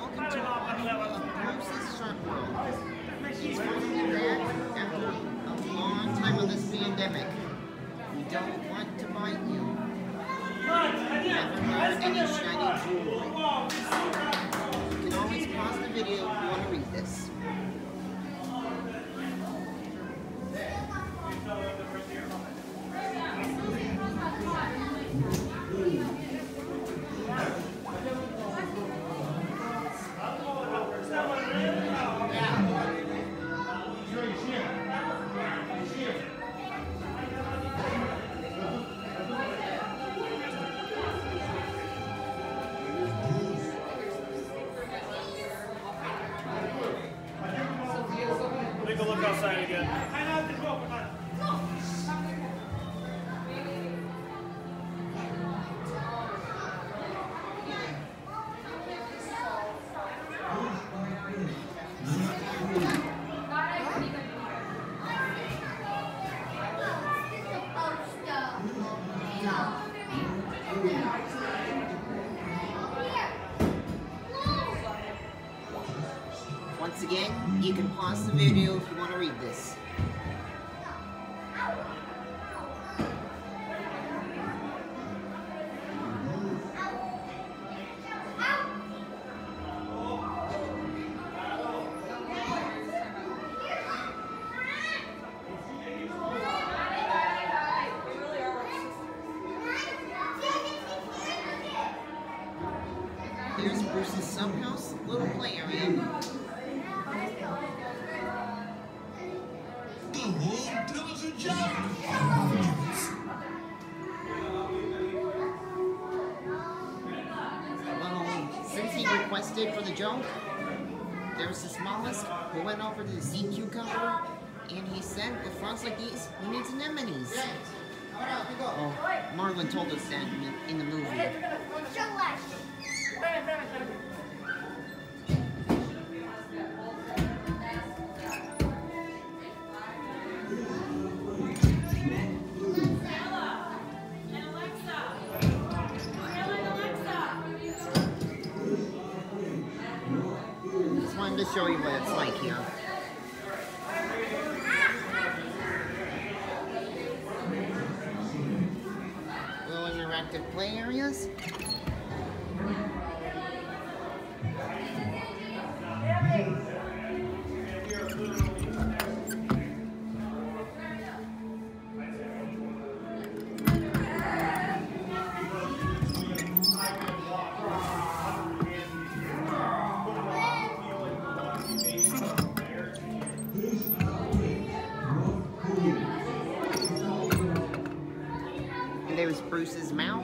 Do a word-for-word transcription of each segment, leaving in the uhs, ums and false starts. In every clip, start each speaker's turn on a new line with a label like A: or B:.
A: welcome to Bruce's Shark World. He's finally back after a long time of this pandemic. We don't want to bite you. Never heard any shiny jewelry. You can always pause the video if you want to read this.
B: Take a look outside again.
A: Once again, you can pause the video if you want to read this. Here's Bruce's subhouse, little play area. Well, since he requested for the joke, there's this mollusk who went over to the sea cucumber, and he said, with frogs like these, he needs anemones. Oh, Marlin told us that in the, in the movie. Just wanted to show you what it's like here. Little interactive play areas. And there's Bruce's mouth.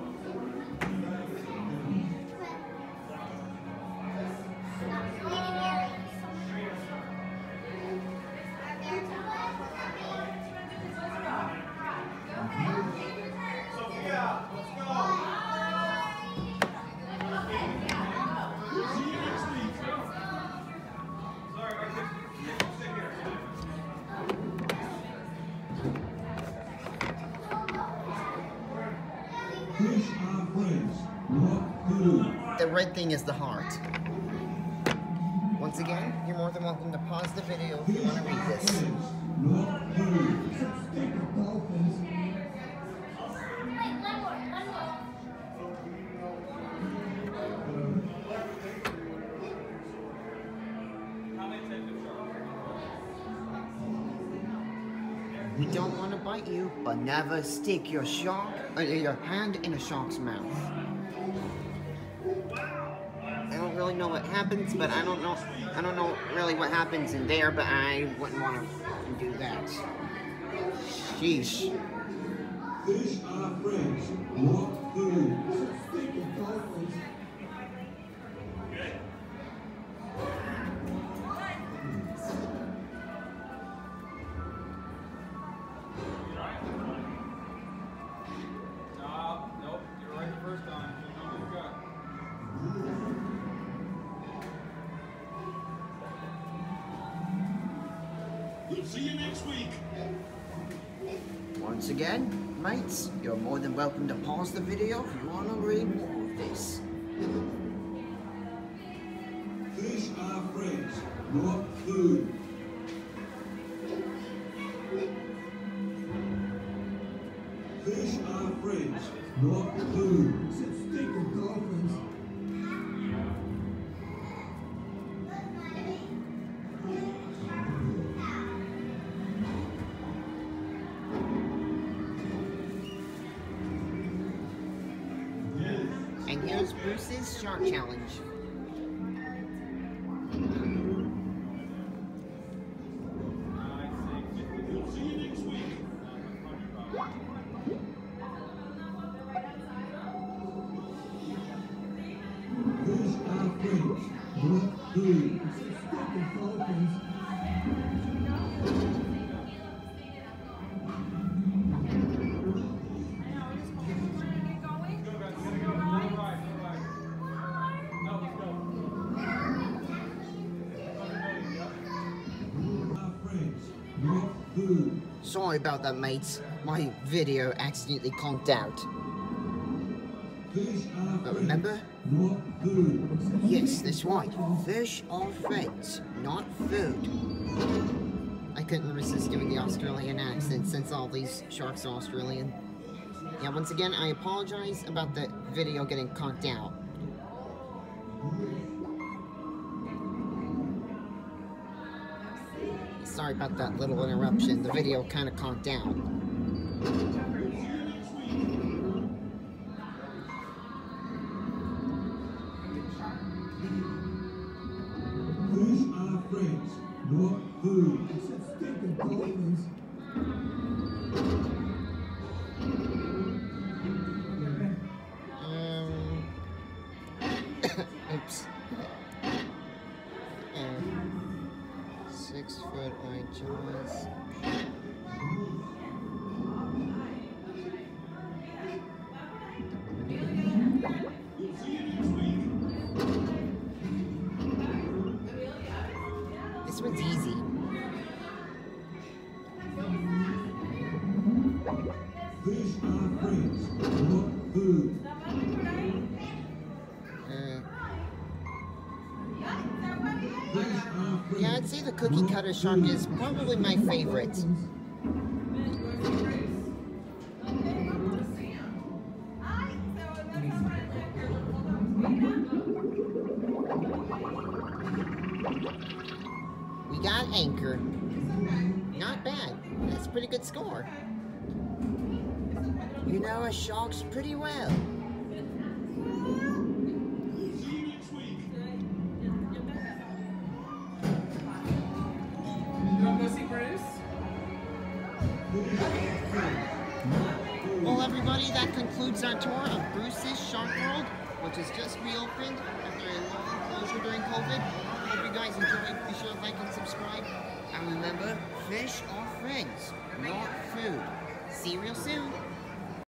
A: The red thing is the heart. Once again, you're more than welcome to pause the video if you want to read this. We don't want to bite you, but never stick your shark, uh, your hand in a shark's mouth. I don't really know what happens, but I don't know. I don't know really what happens in there, but I wouldn't want to do that. Sheesh.
C: Fish are friends. Walk through.
D: We'll see you next week.
A: Once again, mates, you're more than welcome to pause the video if you want to read more of this.
C: food. Stinking dolphins.
A: And here's Bruce's shark challenge.
D: We'll see you next week.
C: Fish are friends, not food. Stinking dolphins.
A: Sorry about that, mates. My video accidentally conked out. But remember?
C: Not food.
A: Yes, that's right. Fish are friends, not food. I couldn't resist doing the Australian accent since all these sharks are Australian. Yeah, once again, I apologize about the video getting conked out. Sorry about that little interruption. The video kind of conked out.
C: Fish are friends, not food. Stinking dolphins.
A: Um. Oops. Um. Six foot wide jaws.
D: We'll see you next week.
A: This one's easy.
C: Fish are friends, not food.
A: Uh,
C: Fish are friends.
A: yeah, I'd say the cookie cutter shark is probably my favorite. We got Anchor. Not bad. That's a pretty good score. You know a sharks pretty well.
D: We'll see you next week.
B: You want to go see Bruce?
A: Well, everybody, that concludes our tour of Bruce's Shark World, which has just reopened after a long closure during COVID. Hope you guys enjoyed. Be sure to like and subscribe. And remember, fish are friends, not food. See you real soon.